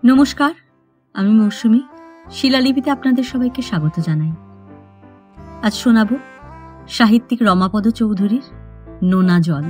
নমস্কার, আমি মৌসুমী। শিলালিপিতে আপনাদের সবাইকে স্বাগত জানাই। আজ শোনাব সাহিত্যিক রমাপদ চৌধুরীর নোনা জল।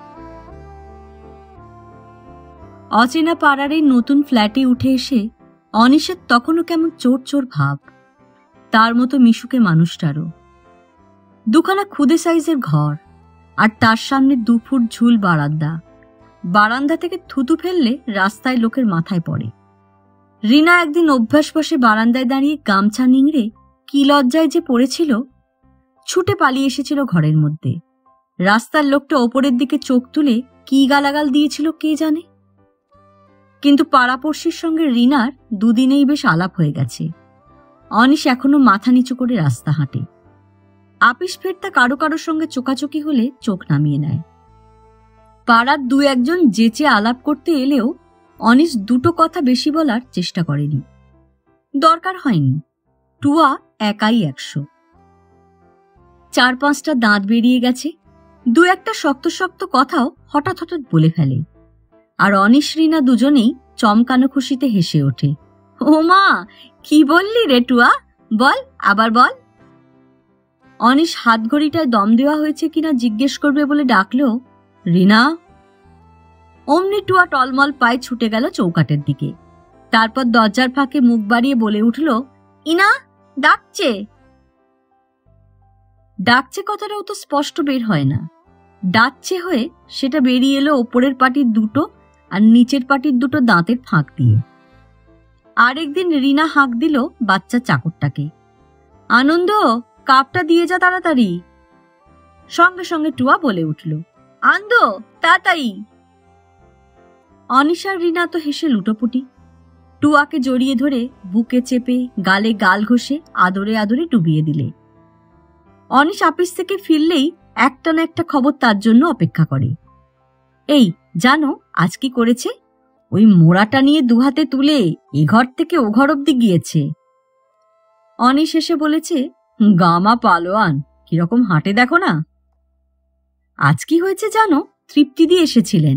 অচেনা পাড়ার এই নতুন ফ্ল্যাটে উঠে এসে অনিশের তখনও কেমন চোর চোর ভাব, তার মতো মিশুকে মানুষটারও। দুখানা খুদে সাইজের ঘর, আর তার সামনে 2 ফুট ঝুল বারান্দা। বারান্দা থেকে থুতু ফেললে রাস্তায় লোকের মাথায় পড়ে। রিনা একদিন অভ্যাসবশে বারান্দায় দাঁড়িয়ে গামছা নিংড়ে কি লজ্জায় যে পড়েছিল, ছুটে পালিয়ে এসেছিল ঘরের মধ্যে। রাস্তার লোকটা ওপরের দিকে চোখ তুলে কি গালাগাল দিয়েছিল কে জানে। কিন্তু পাড়াপড়শির সঙ্গে রিনার দুদিনেই বেশ আলাপ হয়ে গেছে। অনিশ এখনো মাথা নিচু করে রাস্তা হাঁটে। আপিস ফেরতা কারো কারোর সঙ্গে চোকাচোকি হলে চোখ নামিয়ে নেয়। পাড়ার 2-1 যেচে আলাপ করতে এলেও অনিশ দুটো কথা বেশি বলার চেষ্টা করেনি, দরকার হয়নি। টুয়া একাই 100। 4-5টা দাঁত বেরিয়ে গেছে, 2-1টা শক্ত শক্ত কথাও হঠাৎ হঠাৎ বলে ফেলে। আর অনিশ রিনা দুজনেই চমকানো খুশিতে হেসে ওঠে। ও মা, কি বললি রে টুয়া, বল আবার বল। অনিশ হাত ঘড়িটায় দম দেওয়া হয়েছে কিনা জিজ্ঞেস করবে বলে ডাকলো, রিনা। অমনি টুয়া টলমল পায়ে ছুটে গেল চৌকাটের দিকে। তারপর দরজার ফাঁকে মুখ বাড়িয়ে বলে উঠল, ইনা ডাকছে। ডাকছে কথাটাও তো স্পষ্ট বের হয় না, ডাকছে হয়ে সেটা বেরিয়ে এলো ওপরের পাটির 2টো আর নিচের পাটির 2টো দাঁতের ফাঁক দিয়ে। আরেকদিন রিনা হাঁক দিল বাচ্চা চাকরটাকে, আনন্দ কাপটা দিয়ে যা তাড়াতাড়ি। সঙ্গে সঙ্গে টুয়া বলে উঠল, আনন্দ তাড়াতাড়ি। অনিশ আর রিনা তো হেসে লুটোপুটি। টুয়াকে জড়িয়ে ধরে বুকে চেপে গালে গাল ঘষে আদরে আদরে ডুবিয়ে দিলে। অনিশ আপিস থেকে ফিরলেই একটা না একটা খবর তার জন্য অপেক্ষা করে। এই জানো আজ কি করেছে? ওই মোড়াটা নিয়ে 2 হাতে তুলে এ ঘর থেকে ও ঘর অব্দি গিয়েছে। অনিশ এসে বলেছে, গামা পালোয়ান, কিরকম হাঁটে দেখো না। আজ কি হয়েছে জানো, তৃপ্তিদি এসেছিলেন।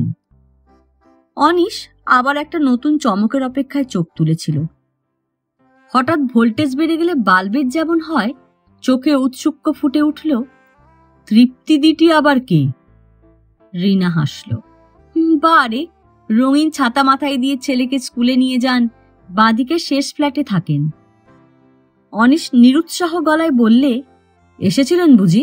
অনিশ আবার একটা নতুন চমকের অপেক্ষায় চোখ তুলেছিল। হঠাৎ ভোল্টেজ বেড়ে গেলে বাল্বের যেমন হয়, চোখে উৎসুক্য ফুটে উঠল, তৃপ্তিদিটি আবার কে? রিনা হাসল। বারে, রঙিন ছাতা মাথায় দিয়ে ছেলেকে স্কুলে নিয়ে যান, বাঁদিকে শেষ ফ্ল্যাটে থাকেন। অনিশ নিরুৎসাহ গলায় বললে, এসেছিলেন বুঝি?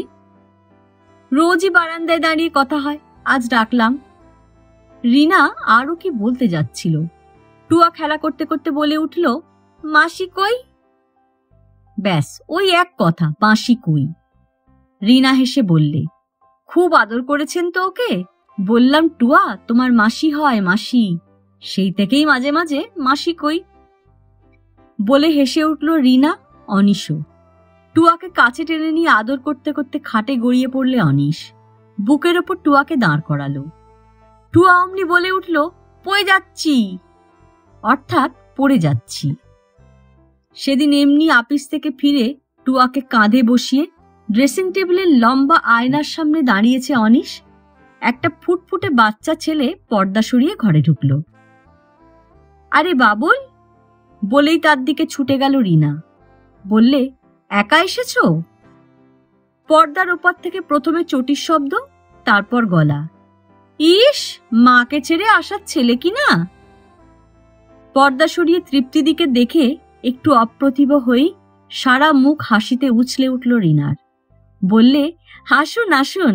রোজই বারান্দায় দাঁড়িয়ে কথা হয়, আজ ডাকলাম। রিনা আরো কি বলতে যাচ্ছিল, টুয়া খেলা করতে করতে বলে উঠল, মাসি কই? ব্যাস ওই এক কথা, মাসি কই। রিনা হেসে বললে, খুব আদর করেছেন তো ওকে? বললাম টুয়া তোমার মাসি হয়, মাসি। সেই থেকেই মাঝে মাঝে মাসি কই বলে হেসে উঠল রিনা। অনিশও টুয়াকে কাছে টেনে নিয়ে আদর করতে করতে খাটে গড়িয়ে পড়লে অনিশ। বুকের ওপর টুয়াকে দাঁড় করালো। টুয়া অমনি বলে উঠল, পড়ে যাচ্ছি, অর্থাৎ পড়ে যাচ্ছি। সেদিন এমনি আপিস থেকে ফিরে টুয়াকে কাঁধে বসিয়ে ড্রেসিং টেবিলের লম্বা আয়নার সামনে দাঁড়িয়েছে অনিশ। একটা ফুটফুটে বাচ্চা ছেলে পর্দা সরিয়ে ঘরে ঢুকলো। আরে বাবুল বলেই তার দিকে ছুটে গেল রিনা। বললে, একা এসেছ? পর্দার ওপর থেকে প্রথমে চটির শব্দ, তারপর গলা, ইস মাকে ছেড়ে আসার ছেলে কিনা। পর্দা সরিয়ে তৃপ্তিদিকে দেখে একটু অপ্রতিভ হয়েই সারা মুখ হাসিতে উছলে উঠল রিনার। বললে, হাসুন আসুন।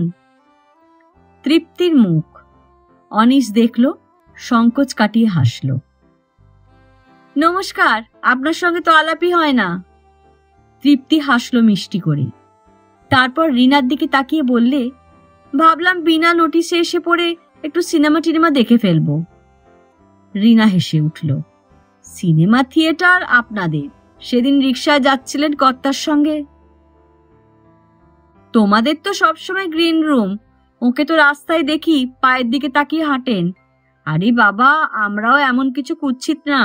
তৃপ্তির মুখ অনিশ দেখল, সংকোচ কাটিয়ে হাসল। নমস্কার, আপনার সঙ্গে তো আলাপই হয় না। তৃপ্তি হাসল মিষ্টি করে। তারপর রিনার দিকে তাকিয়ে বললে, ভাবলাম বিনা নোটিশে এসে পড়ে একটু সিনেমা টিনেমা দেখে ফেলবো। রিনা হেসে উঠল, সিনেমা থিয়েটার আপনাদের? সেদিন রিকশায় যাচ্ছিলেন কর্তার সঙ্গে। তোমাদের তো সবসময় গ্রিন রুম, ওকে তো রাস্তায় দেখি পায়ের দিকে তাকিয়ে হাঁটেন। আরে বাবা, আমরাও এমন কিছু কুচ্ছিত না।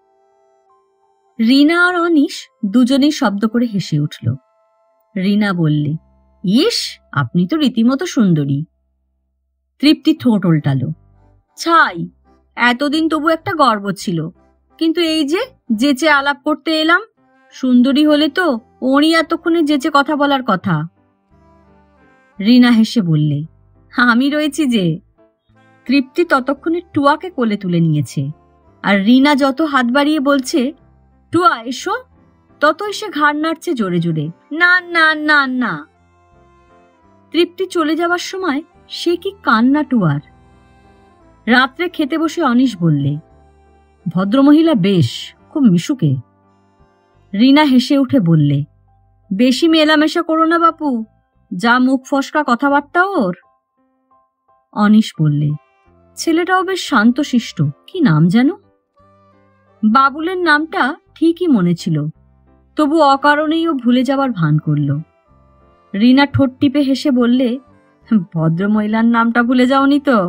রিনা আর অনিশ দুজনেই শব্দ করে হেসে উঠল। রিনা বললে, ইস আপনি তো রীতিমতো সুন্দরী। তৃপ্তি ঠোঁট উল্টালো, ছাই, এতদিন তবু একটা গর্ব ছিল, কিন্তু এই যে যেচে আলাপ করতে এলাম, সুন্দরী হলে তো ওরই এতক্ষণে যেচে কথা বলার কথা। রিনা হেসে বললে, আমি রয়েছি যে। তৃপ্তি ততক্ষণে টুয়াকে কোলে তুলে নিয়েছে, আর রিনা যত হাত বাড়িয়ে বলছে টুয়া এসো, তত এসে ঘাড় নাড়ছে জোরে জোরে, না না না না। তৃপ্তি চলে যাবার সময় সে কি কান্না টুয়ার। রাত্রে খেতে বসে অনিশ বললে, ভদ্রমহিলা বেশ, খুব মিশুকে। রিনা হেসে উঠে বললে, বেশি মেলামেশা করো না বাপু, যা মুখ ফসকা কথাবার্তা ওর। অনিশ বললে, ছেলেটাও বেশ শান্তশিষ্ট, কি নাম যেন? বাবুলের নামটা ঠিকই মনে ছিল, তবু অকারণেই ও ভুলে যাবার ভান করল। রিনা ঠোঁট টিপে হেসে বললে, ভদ্রমহিলার নামটা ভুলে যাওনি তো?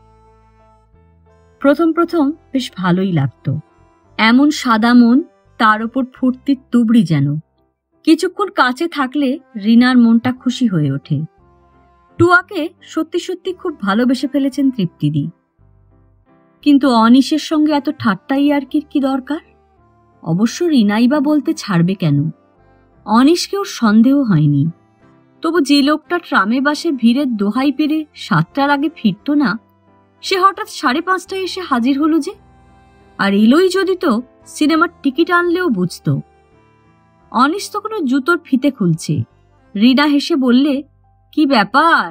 প্রথম প্রথম বেশ ভালোই লাগতো, এমন সাদা মন, তার ওপর ফুর্তির তুবড়ি যেন। কিছুক্ষণ কাছে থাকলে রিনার মনটা খুশি হয়ে ওঠে। টুয়াকে সত্যি সত্যি খুব ভালোবেসে ফেলেছেন তৃপ্তিদি। কিন্তু অনিশের সঙ্গে এত ঠাট্টাই আর কি দরকার? অবশ্য রিনাই বা বলতে ছাড়বে কেন? অনিশকেও সন্দেহ হয়নি। তবু যে লোকটা ট্রামে বাসে ভিড়ের দোহাই পেরে 7টার আগে ফিরত না, সে হঠাৎ 5:30টায় এসে হাজির হলো যে। আর এলোই যদি তো সিনেমার টিকিট আনলেও বুঝত। অনিশ তখন জুতোর ফিতে খুলছে। রিনা হেসে বললে, কি ব্যাপার?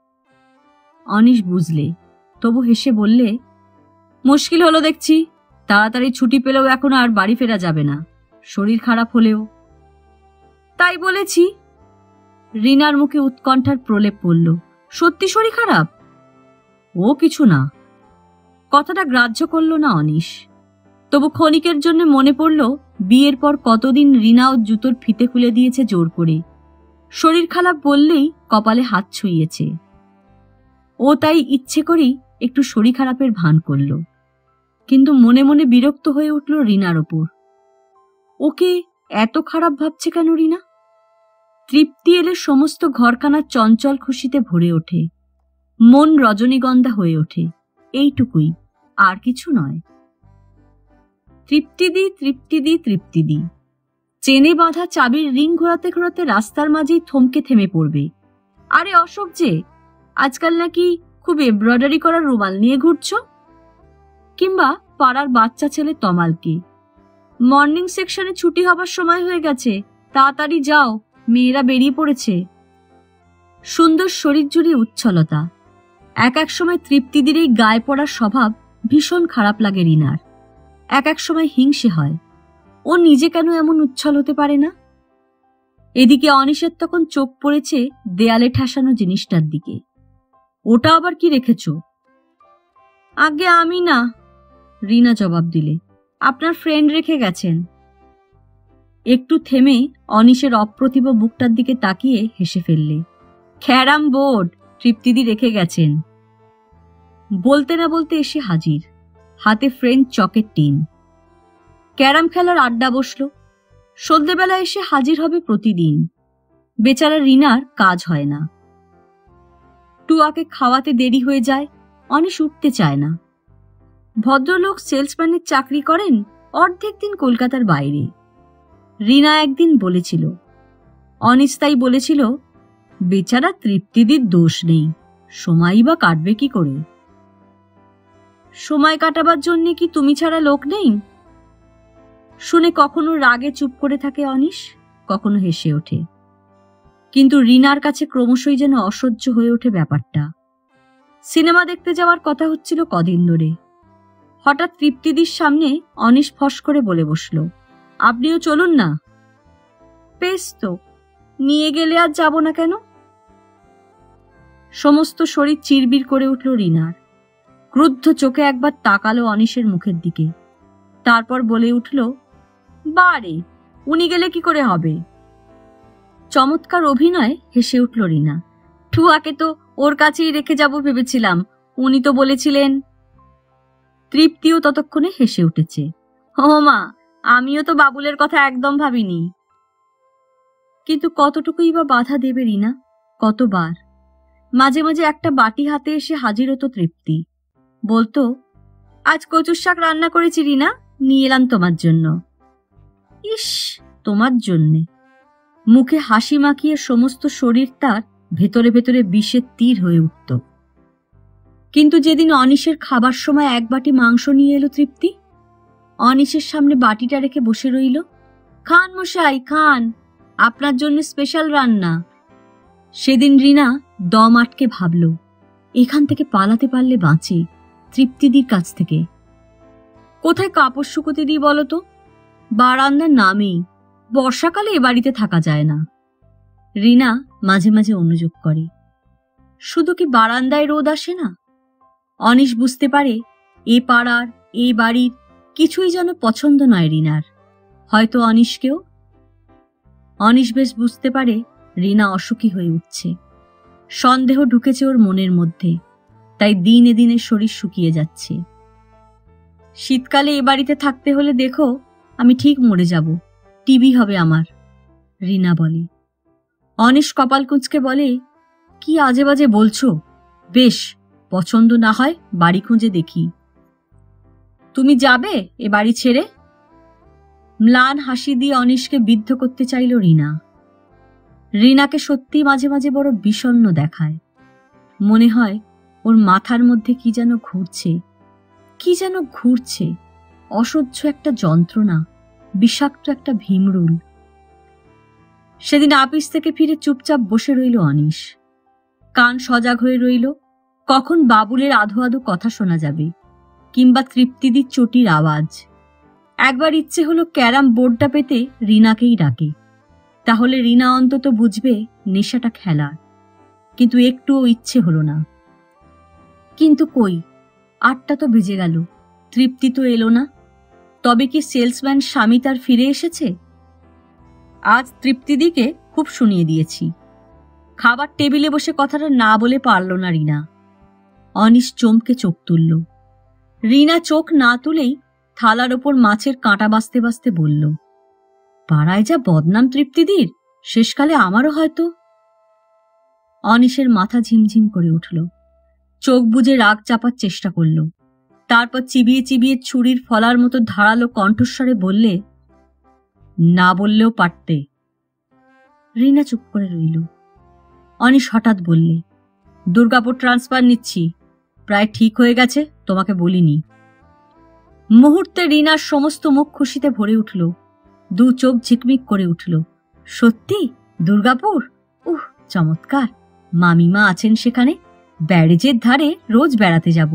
অনিশ বুঝলে, তবু হেসে বললে, মুশকিল হলো দেখছি, তাড়াতাড়ি ছুটি পেলেও এখন আর বাড়ি ফেরা যাবে না, শরীর খারাপ হলেও। তাই বলেছি। রিনার মুখে উৎকণ্ঠার প্রলেপ পড়ল। সত্যি শরীর খারাপ? ও কিছু না। কথাটা গ্রাহ্য করল না অনিশ। তবু ক্ষণিকের জন্য মনে পড়ল বিয়ের পর কতদিন রিনাও জুতোর ফিতে খুলে দিয়েছে জোর করে। শরীর খারাপ বললেই কপালে হাত ছুঁয়েছে। ও তাই ইচ্ছে করেই একটু শরীর খারাপের ভান করল। কিন্তু মনে মনে বিরক্ত হয়ে উঠল রিনার ওপর। ওকে এত খারাপ ভাবছে কেন রিনা? তৃপ্তি এলে সমস্ত ঘরখানা চঞ্চল খুশিতে ভরে ওঠে, মন রজনীগন্ধা হয়ে ওঠে, এইটুকুই, আর কিছু নয়। তৃপ্তিদি তৃপ্তিদি তৃপ্তিদি। চেনে বাঁধা চাবির রিং ঘোরাতে ঘোরাতে রাস্তার মাঝেই থমকে থেমে পড়বে। আরে অশোক যে, আজকাল নাকি খুব এমব্রয়ডারি করা রুমাল নিয়ে ঘুরছ? কিংবা পাড়ার বাচ্চা ছেলে তমালকে, মর্নিং সেকশনে ছুটি হবার সময় হয়ে গেছে, তাড়াতাড়ি যাও, মেয়েরা বেরিয়ে পড়েছে। সুন্দর শরীর জুড়ে উচ্ছলতা। এক এক সময় তৃপ্তিদির এই গায়ে পড়ার স্বভাব ভীষণ খারাপ লাগে রিনার। এক এক সময় হিংসে হয়, ও নিজে কেন এমন উচ্ছল হতে পারে না। এদিকে অনিশের তখন চোখ পড়েছে দেয়ালে ঠাসানো জিনিসটার দিকে। ওটা আবার কি রেখেছ? আগে আমি না, রিনা জবাব দিলে, আপনার ফ্রেন্ড রেখে গেছেন। একটু থেমে অনিশের অপ্রতিভ বুকটার দিকে তাকিয়ে হেসে ফেললে। ক্যারাম বোর্ড তৃপ্তিদি রেখে গেছেন। বলতে না বলতে এসে হাজির, হাতে ফ্রেঞ্চ চকের টিন। ক্যারাম খেলার আড্ডা বসল। সন্ধ্যেবেলা এসে হাজির হবে প্রতিদিন। বেচারা রিনার কাজ হয় না। টুয়াকে খাওয়াতে দেরি হয়ে যায়, অনিশ উঠতে চায় না। ভদ্রলোক সেলসম্যানের চাকরি করেন, অর্ধেক দিন কলকাতার বাইরে। রিনা একদিন বলেছিল, অনিশ তাই বলেছিল, বেচারা তৃপ্তিদির দোষ নেই, সময়ই বা কাটবে কি করে? সময় কাটাবার জন্য কি তুমি ছাড়া লোক নেই? শুনে কখনো রাগে চুপ করে থাকে অনিশ, কখনো হেসে ওঠে। কিন্তু রিনার কাছে ক্রমশই যেন অসহ্য হয়ে ওঠে ব্যাপারটা। সিনেমা দেখতে যাওয়ার কথা হচ্ছিল কদিন ধরে। হঠাৎ তৃপ্তিদির সামনে অনিশ ফস করে বলে বসল, আপনিও চলুন না। বেশ তো, নিয়ে গেলে আর যাব না কেন? সমস্ত শরীর চিরবির করে উঠল রিনার। ক্রুদ্ধ চোখে একবার তাকালো অনিশের মুখের দিকে, তারপর বলে উঠল, বারে, উনি গেলে কি করে হবে? চমৎকার অভিনয় হেসে উঠল রিনা। টুয়াকে তো ওর কাছেই রেখে যাব ভেবেছিলাম, উনি তো বলেছিলেন। তৃপ্তিও ততক্ষণে হেসে উঠেছে। ও মা, আমিও তো বাবুলের কথা একদম ভাবিনি। কিন্তু কতটুকুই বা বাধা দেবে রিনা? কতবার মাঝে মাঝে একটা বাটি হাতে এসে হাজির হতো তৃপ্তি, বলতো, আজ কচুর শাক রান্না করেছি রিনা, নিয়ে এলাম তোমার জন্য। ইস, তোমার জন্যে। মুখে হাসি মাখিয়ে সমস্ত শরীর তার ভেতরে ভেতরে বিষের তীর হয়ে উঠত। কিন্তু যেদিন অনিশের খাবার সময় এক বাটি মাংস নিয়ে এলো তৃপ্তি, অনিশের সামনে বাটিটা রেখে বসে রইল। খান মশাই খান, আপনার জন্য স্পেশাল রান্না। সেদিন রিনা দম আটকে ভাবল, এখান থেকে পালাতে পারলে বাঁচে, তৃপ্তিদির কাছ থেকে। কোথায় কাপড় শুকোতে দিই বলতো? বারান্দার নামেই। বর্ষাকালে এ বাড়িতে থাকা যায় না। রিনা মাঝে মাঝে অনুযোগ করে, শুধু কি বারান্দায় রোদ আসে না? অনিশ বুঝতে পারে এ পাড়ার, এ বাড়ির কিছুই যেন পছন্দ নয় রিনার। হয়তো অনিশকেও। অনিশ বেশ বুঝতে পারে রিনা অসুখী হয়ে উঠছে। সন্দেহ ঢুকেছে ওর মনের মধ্যে, তাই দিনে দিনে শরীর শুকিয়ে যাচ্ছে। শীতকালে এ বাড়িতে থাকতে হলে দেখো আমি ঠিক মরে যাব, টিবি হবে আমার, রিনা বলে। অনিশ কপাল কুঁচকে বলে, কি আজে বাজে বলছো? বেশ, পছন্দ না হয় বাড়ি খুঁজে দেখি। তুমি যাবে এ বাড়ি ছেড়ে? ম্লান হাসি দিয়ে অনিশকে বিদ্ধ করতে চাইল রিনা। রিনাকে সত্যি মাঝে মাঝে বড় বিষণ্ণ দেখায়। মনে হয় ওর মাথার মধ্যে কি যেন ঘুরছে, কি যেন ঘুরছে, অসহ্য একটা যন্ত্রণা, বিষাক্ত একটা ভীমরুল। সেদিন আপিস থেকে ফিরে চুপচাপ বসে রইল অনিশ। কান সজাগ হয়ে রইল, কখন বাবুলের আধো আধো কথা শোনা যাবে, কিংবা তৃপ্তিদির চটির আওয়াজ। একবার ইচ্ছে হলো ক্যারাম বোর্ডটা পেতে রিনাকেই ডাকে, তাহলে রিনা অন্তত বুঝবে নেশাটা খেলার। কিন্তু একটুও ইচ্ছে হলো না। কিন্তু কই, 8টা তো বেজে গেল, তৃপ্তি তো এলো না। তবে কি সেলসম্যান স্বামী তার ফিরে এসেছে? আজ তৃপ্তিদিকে খুব শুনিয়ে দিয়েছি। খাবার টেবিলে বসে কথাটা না বলে পারল না রিনা। অনিশ চমকে চোখ তুলল। রিনা চোখ না তুলেই থালার ওপর মাছের কাঁটা বাঁচতে বাঁচতে বলল, পাড়ায় যা বদনাম তৃপ্তিদির, শেষকালে আমারও হয়তো। অনিশের মাথা ঝিমঝিম করে উঠল। চোখ বুজে রাগ চাপার চেষ্টা করল। তারপর চিবিয়ে চিবিয়ে ছুরির ফলার মতো ধারালো কণ্ঠস্বরে বললে, না বললেও পারতে। রিনা চুপ করে রইল। অনিশ হঠাৎ বললে, দুর্গাপুর ট্রান্সফার নিচ্ছি, প্রায় ঠিক হয়ে গেছে, তোমাকে বলিনি। মুহূর্তে রিনার সমস্ত মুখ খুশিতে ভরে উঠল, 2 চোখ ঝিকমিক করে উঠল। সত্যি? দুর্গাপুর? উহ, চমৎকার! মামিমা আছেন সেখানে, ব্যারেজের ধারে রোজ বেড়াতে যাব।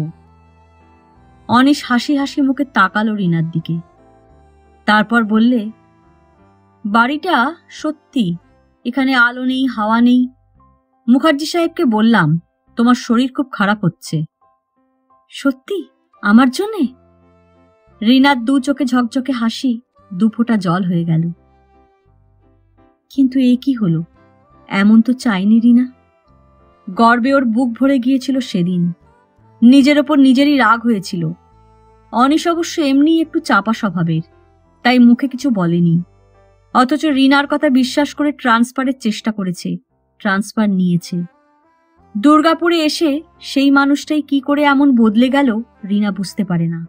অনিশ হাসি হাসি মুখে তাকালো রিনার দিকে। তারপর বললে, বাড়িটা সত্যি, এখানে আলো নেই, হাওয়া নেই। মুখার্জি সাহেবকে বললাম তোমার শরীর খুব খারাপ হচ্ছে। সত্যি? আমার জন্যে? রিনার 2 চোখে ঝকঝকে হাসি 2 ফোঁটা জল হয়ে গেল। কিন্তু এ কি হলো? এমন তো চাইনি রিনা। গর্বে ওর বুক ভরে গিয়েছিল সেদিন। নিজের ওপর নিজেরই রাগ হয়েছিল। অনিশ অবশ্য এমনি একটু চাপা স্বভাবের, তাই মুখে কিছু বলেনি। অথচ রিনার কথা বিশ্বাস করে ট্রান্সফারের চেষ্টা করেছে, ট্রান্সফার নিয়েছে। দুর্গাপুরে এসে সেই মানুষটাই কি করে এমন বদলে গেল রিনা বুঝতে পারে না।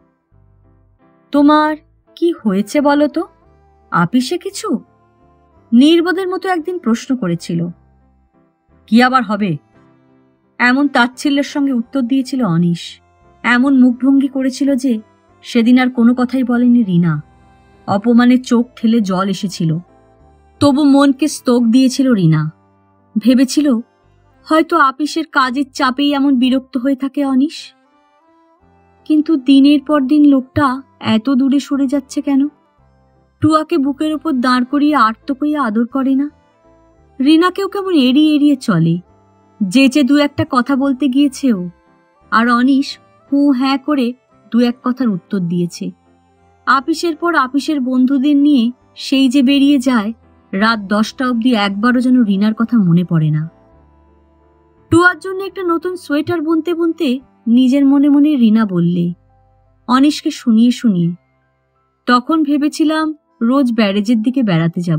তোমার কি হয়েছে বলো তো? আপিসে কিছু? নির্বোধের মতো একদিন প্রশ্ন করেছিল। কি আবার হবে? এমন তাচ্ছিল্যের সঙ্গে উত্তর দিয়েছিল অনিশ। এমন মুখভঙ্গি করেছিল যে সেদিন আর কোনো কথাই বলেনি রিনা। অপমানে চোখ ঠেলে জল এসেছিল। তবু মনকে স্তোক দিয়েছিল রিনা। ভেবেছিল হয়তো আপিসের কাজের চাপেই এমন বিরক্ত হয়ে থাকে অনিশ। কিন্তু দিনের পর দিন লোকটা এত দূরে সরে যাচ্ছে কেন? টুয়াকে বুকের ওপর দাঁড় করিয়ে আর্ত করিয়ে আদর করে না। রিনাকেও কেমন এড়িয়ে এড়িয়ে চলে। যেচে 2-1টা কথা বলতে গিয়েছে ও, আর অনিশ হু হ্যাঁ করে 2-1 কথার উত্তর দিয়েছে। আপিসের পর আপিসের বন্ধুদের নিয়ে সেই যে বেরিয়ে যায়, রাত 10টা অবধি একবারও যেন রিনার কথা মনে পড়ে না। টুয়ার জন্য একটা নতুন সোয়েটার বুনতে বুনতে নিজের মনে মনে রিনা বললে, অনিশকে শুনিয়ে শুনিয়ে, তখন ভেবেছিলাম রোজ ব্যারেজের দিকে বেড়াতে যাব।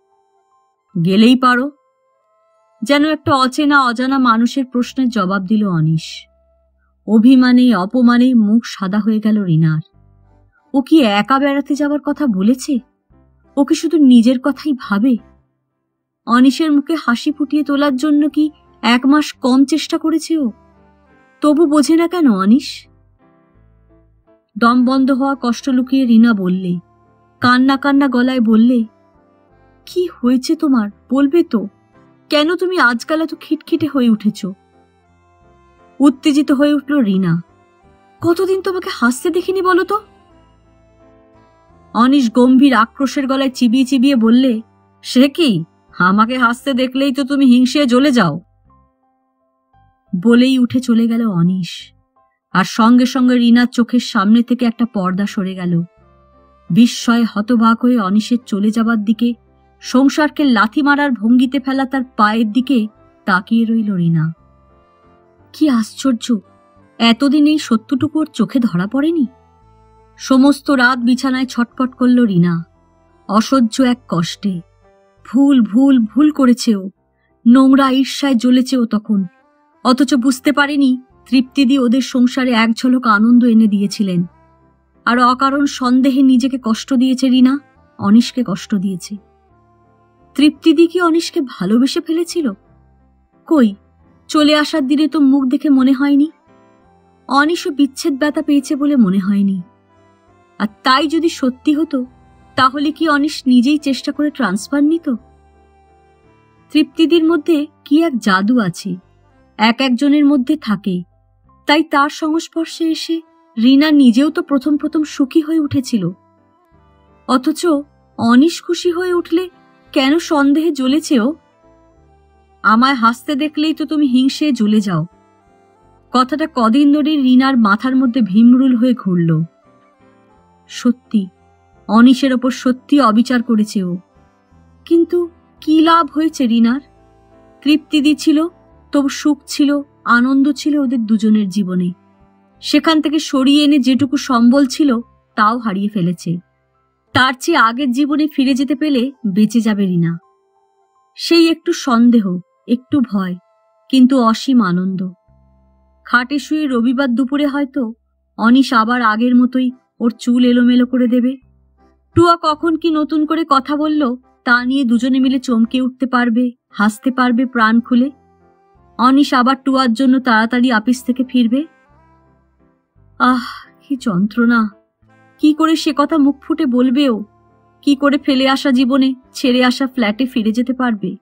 গেলেই পারো। যেন একটা অচেনা অজানা মানুষের প্রশ্নের জবাব দিল অনিশ। অভিমানে অপমানে মুখ সাদা হয়ে গেল রিনার। ও কি একা বেড়াতে যাওয়ার কথা বলেছে? ও কি শুধু নিজের কথাই ভাবে? অনিশের মুখে হাসি ফুটিয়ে তোলার জন্য কি 1 মাস কম চেষ্টা করেছে ও? তবু বোঝে না কেন অনিশ? দম বন্ধ হওয়া কষ্ট লুকিয়ে রিনা বললে, কান্না কান্না গলায় বললে, কি হয়েছে তোমার, বলবে তো? কেন তুমি আজকাল এত খিটখিটে হয়ে উঠেছ? উত্তেজিত হয়ে উঠল রিনা। কতদিন তোমাকে হাসতে দেখিনি বলো তো? অনিশ গম্ভীর আক্রোশের গলায় চিবিয়ে চিবিয়ে বললে, সে কি, আমাকে হাসতে দেখলেই তো তুমি হিংসে জ্বলে যাও। বলেই উঠে চলে গেল অনিশ, আর সঙ্গে সঙ্গে রিনার চোখের সামনে থেকে একটা পর্দা সরে গেল। বিস্ময়ে হতবাক হয়ে অনিশের চলে যাবার দিকে, সংসারকে লাথি মারার ভঙ্গিতে ফেলা তার পায়ের দিকে তাকিয়ে রইল রিনা। কি আশ্চর্য, এতদিন এই সত্যটুকু ওর চোখে ধরা পড়েনি। সমস্ত রাত বিছানায় ছটফট করল রিনা, অসহ্য এক কষ্টে। ভুল ভুল ভুল করেছে ও, নোংরা ঈর্ষায় জ্বলেছে ও তখন। অথচ বুঝতে পারেনি তৃপ্তিদি ওদের সংসারে এক ঝলক আনন্দ এনে দিয়েছিলেন। আর অকারণ সন্দেহে নিজেকে কষ্ট দিয়েছে রিনা, অনিশকে কষ্ট দিয়েছে। তৃপ্তিদি কি অনিশকে ভালোবেসে ফেলেছিল? কই, চলে আসার দিনে তো মুখ দেখে মনে হয়নি। অনিশও বিচ্ছেদ ব্যথা পেয়েছে বলে মনে হয়নি। আর তাই যদি সত্যি হতো, তাহলে কি অনিশ নিজেই চেষ্টা করে ট্রান্সফার নিত? তৃপ্তিদির মধ্যে কি এক জাদু আছে, এক একজনের মধ্যে থাকে। তাই তার সংস্পর্শে এসে রিনা নিজেও তো প্রথম প্রথম সুখী হয়ে উঠেছিল। অথচ অনিশ খুশি হয়ে উঠলে কেন সন্দেহে জ্বলেছে ও? আমায় হাসতে দেখলেই তো তুমি হিংসে জ্বলে যাও। কথাটা কদিন ধরে রিনার মাথার মধ্যে ভীমরুল হয়ে ঘুরল। সত্যি অনিশের ওপর সত্যি অবিচার করেছে ও। কিন্তু কি লাভ হয়েছে রিনার? তৃপ্তিদি ছিল, তবু সুখ ছিল, আনন্দ ছিল ওদের দুজনের জীবনে। সেখান থেকে সরিয়ে এনে যেটুকু সম্বল ছিল তাও হারিয়ে ফেলেছে। তার চেয়ে আগের জীবনে ফিরে যেতে পেলে বেঁচে যাবে রিনা। সেই একটু সন্দেহ, একটু ভয়, কিন্তু অসীম আনন্দ। খাটে শুয়ে রবিবার দুপুরে হয়তো অনিশ আবার আগের মতোই ওর চুল এলোমেলো করে দেবে। টুয়া কখন কি নতুন করে কথা বলল তা নিয়ে দুজনে মিলে চমকে উঠতে পারবে, হাসতে পারবে প্রাণ খুলে। অনিশ আবার টুয়ার জন্য তাড়াতাড়ি আপিস থেকে ফিরবে। আহ, কি যন্ত্রণা! কি করে সে কথা মুখ ফুটে বলবেও? কি করে ফেলে আসা জীবনে ছেড়ে আসা ফ্ল্যাটে ফিরে যেতে পারবে?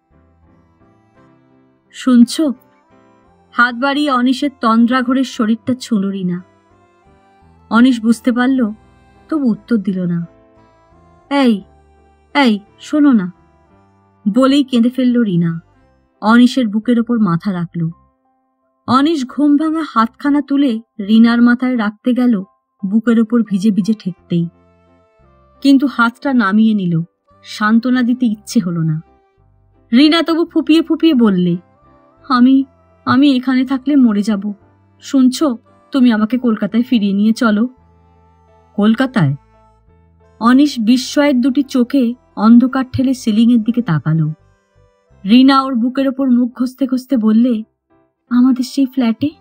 শুনছ? হাত বাড়িয়ে অনিশের তন্দ্রাঘরের শরীরটা ছুঁল রিনা। অনিশ বুঝতে পারল, তবু উত্তর দিল না। এই এই শোনো না, বলেই কেঁদে ফেলল রিনা। অনিশের বুকের ওপর মাথা রাখল। অনিশ ঘুম ভাঙা হাতখানা তুলে রিনার মাথায় রাখতে গেল, বুকের ওপর ভিজে ভিজে ঠেকতেই। কিন্তু হাতটা নামিয়ে নিল, সান্ত্বনা দিতে ইচ্ছে হলো না। রিনা তবু ফুপিয়ে ফুপিয়ে বললে, আমি আমি এখানে থাকলে মরে যাব। শুনছ, তুমি আমাকে কলকাতায় ফিরিয়ে নিয়ে চলো। কলকাতায়? অনিশ বিস্ময়ের দুটি চোখে অন্ধকার ঠেলে সিলিংয়ের দিকে তাকালো। রিনা ওর বুকের ওপর মুখ ঘষতে ঘষতে বললে, আমাদের সেই ফ্ল্যাটে।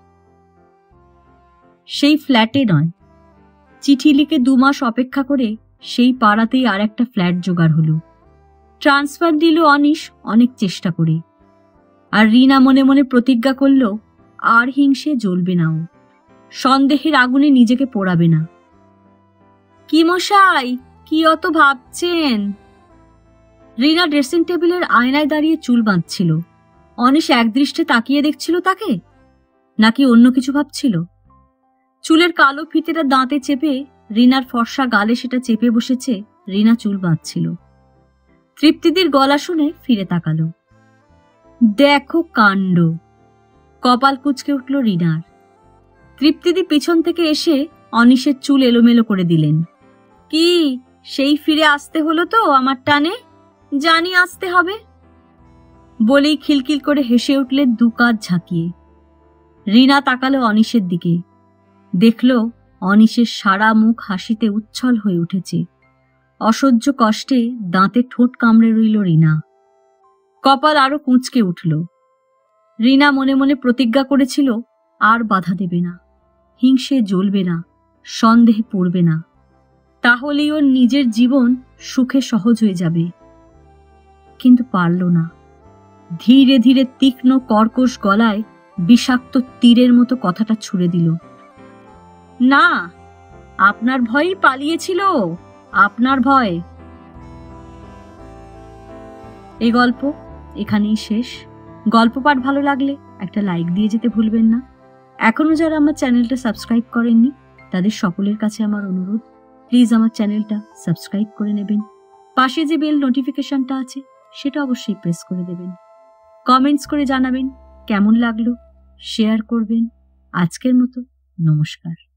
সেই ফ্ল্যাটে নয়, চিঠি লিখে 2 মাস অপেক্ষা করে সেই পাড়াতেই আর একটা ফ্ল্যাট জোগাড় হলো। ট্রান্সফার দিল অনিশ অনেক চেষ্টা করে। আর রিনা মনে মনে প্রতিজ্ঞা করল, আর হিংসে জ্বলবে না ও, সন্দেহের আগুনে নিজেকে পোড়াবে না। কি মশাই, কি অত ভাবছেন? রিনা ড্রেসিং টেবিলের আয়নায় দাঁড়িয়ে চুল বাঁধছিল। অনিশ একদৃষ্টে তাকিয়ে দেখছিল তাকে, নাকি অন্য কিছু ভাবছিল? চুলের কালো ফিতেটা দাঁতে চেপে রিনার ফর্সা গালে সেটা চেপে বসেছে। রিনা চুল বাঁধছিল। তৃপ্তিদির গলা শুনে ফিরে তাকালো। দেখো কাণ্ড! কপাল কুঁচকে উঠল রিনার। তৃপ্তিদি পিছন থেকে এসে অনিশের চুল এলোমেলো করে দিলেন। কি, সেই ফিরে আসতে হলো তো আমার টানে? জানি আসতে হবে। বলেই খিলখিল করে হেসে উঠলেন 2 কাঁধ ঝাঁকিয়ে। রিনা তাকালো অনিশের দিকে, দেখল অনিশের সারা মুখ হাসিতে উচ্ছল হয়ে উঠেছে। অসহ্য কষ্টে দাঁতে ঠোঁট কামড়ে রইল রিনা। কপাল আরো কুঁচকে উঠল। রিনা মনে মনে প্রতিজ্ঞা করেছিল, আর বাধা দেবে না, হিংসে জ্বলবে না, সন্দেহে পড়বে না। তাহলেই ওর নিজের জীবন সুখে সহজ হয়ে যাবে। কিন্তু পারল না। ধীরে ধীরে তীক্ষ্ণ কর্কশ গলায় বিষাক্ত তীরের মতো কথাটা ছুড়ে দিল, না, আপনার ভয়ই পালিয়েছিল, আপনার ভয়। এই গল্প এখানেই শেষ। গল্প পাঠ ভালো লাগলে একটা লাইক দিয়ে যেতে ভুলবেন না। এখনো যারা আমার চ্যানেলটা সাবস্ক্রাইব করেননি তাদের সকলের কাছে আমার অনুরোধ, প্লিজ আমার চ্যানেলটা সাবস্ক্রাইব করে নেবেন। পাশে যে বেল নোটিফিকেশনটা আছে সেটা অবশ্যই প্রেস করে দেবেন। কমেন্টস করে জানাবেন কেমন লাগলো, শেয়ার করবেন। আজকের মতো নমস্কার।